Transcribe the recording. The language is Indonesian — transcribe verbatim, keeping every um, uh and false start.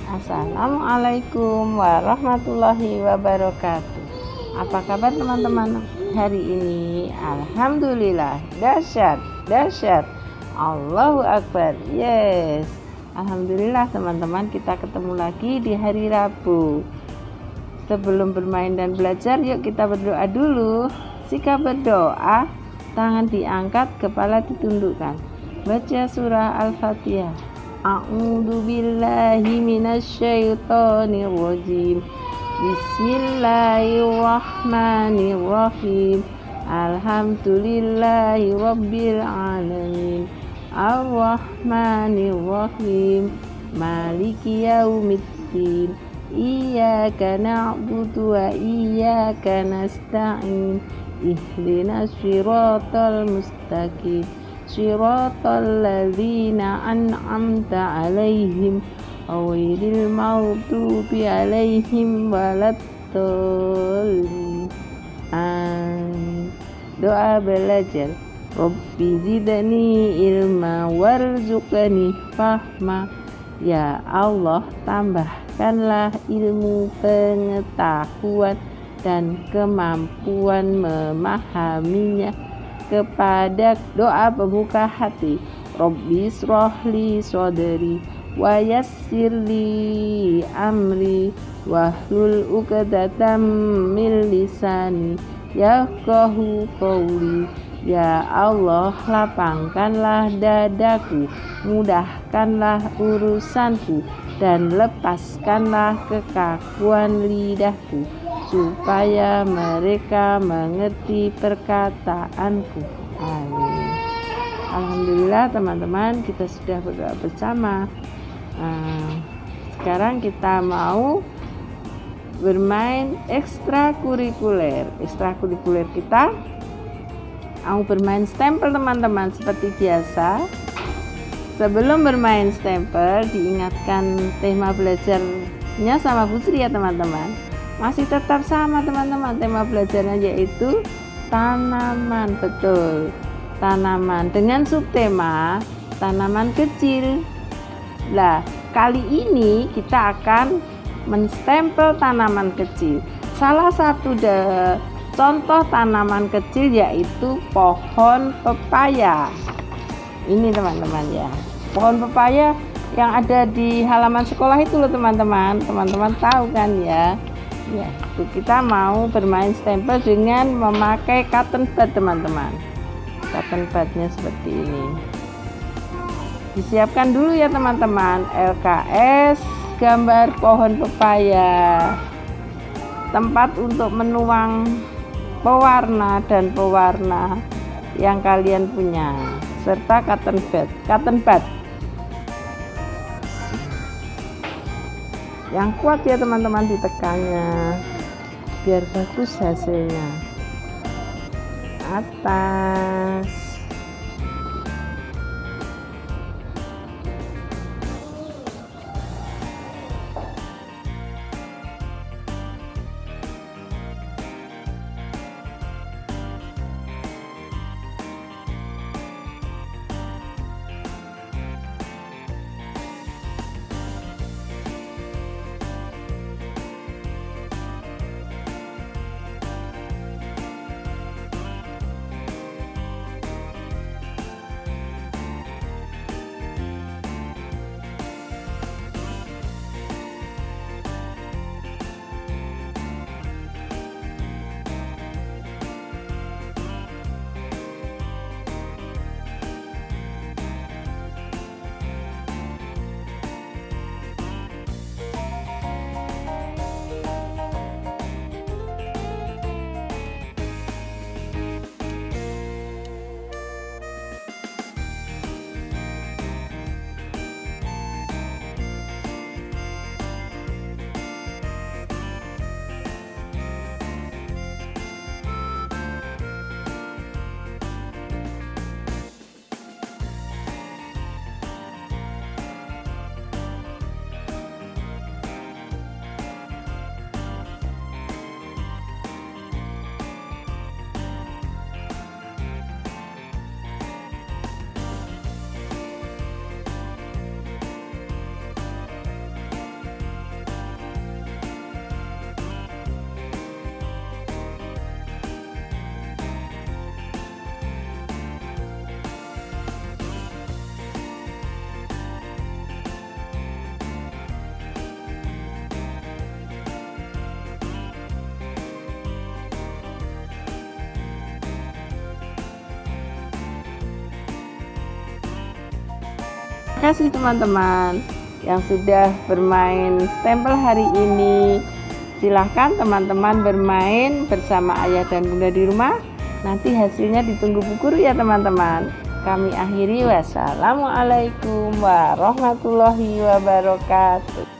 Assalamualaikum warahmatullahi wabarakatuh. Apa kabar teman-teman hari ini? Alhamdulillah, dahsyat, dahsyat. Allahu Akbar. Yes. Alhamdulillah teman-teman, kita ketemu lagi di hari Rabu. Sebelum bermain dan belajar, yuk kita berdoa dulu. Sikap berdoa, tangan diangkat, kepala ditundukkan. Baca surah Al-Fatihah. A'udzu billahi minasyaitonir rajim. Bismillahirrahmanirrahim. Alhamdulillahi rabbil alamin. Arrahmanirrahim. Maliki yaumiddin. Iyyaka na'budu wa iyyaka nasta'in. Ihdinas siratal mustaqim. Shiratal ladzina an'amta 'alaihim ghairil maghdubi 'alaihim waladdallin. Amin. Doa belajar. Rabbi zidni ilma warzuqni fahma. Ya Allah, tambahkanlah ilmu, pengetahuan dan kemampuan memahaminya. Kepada doa pembuka hati, Rabbi srohli sodri wa yassirli amri wahlul uqdatam min lisani yafqahu qawli. Ya Allah, lapangkanlah dadaku, mudahkanlah urusanku, dan lepaskanlah kekakuan lidahku, supaya mereka mengerti perkataanku. Amin. Alhamdulillah teman-teman, kita sudah berdoa bersama. Nah, sekarang kita mau bermain ekstrakurikuler. Ekstrakurikuler kita mau bermain stempel teman-teman, seperti biasa. Sebelum bermain stempel, diingatkan tema belajarnya sama Bu Sri ya teman-teman. Masih tetap sama teman-teman, tema belajarnya yaitu tanaman. Betul, tanaman dengan subtema tanaman kecil. Nah, kali ini kita akan menstempel tanaman kecil. Salah satu de, contoh tanaman kecil yaitu pohon pepaya. Ini teman-teman ya, pohon pepaya yang ada di halaman sekolah itu loh teman-teman. Teman-teman tahu kan ya? Ya, itu kita mau bermain stempel dengan memakai cotton bud teman-teman. Cotton budnya seperti ini. Disiapkan dulu ya teman-teman, L K S gambar pohon pepaya, tempat untuk menuang pewarna dan pewarna yang kalian punya, serta cotton bud. Cotton bud yang kuat ya teman-teman, ditekannya biar bagus hasilnya. Atas, Terima kasih teman-teman yang sudah bermain stempel hari ini. Silahkan teman-teman bermain bersama ayah dan bunda di rumah. Nanti hasilnya ditunggu Bu Guru ya teman-teman. Kami akhiri, wassalamualaikum warahmatullahi wabarakatuh.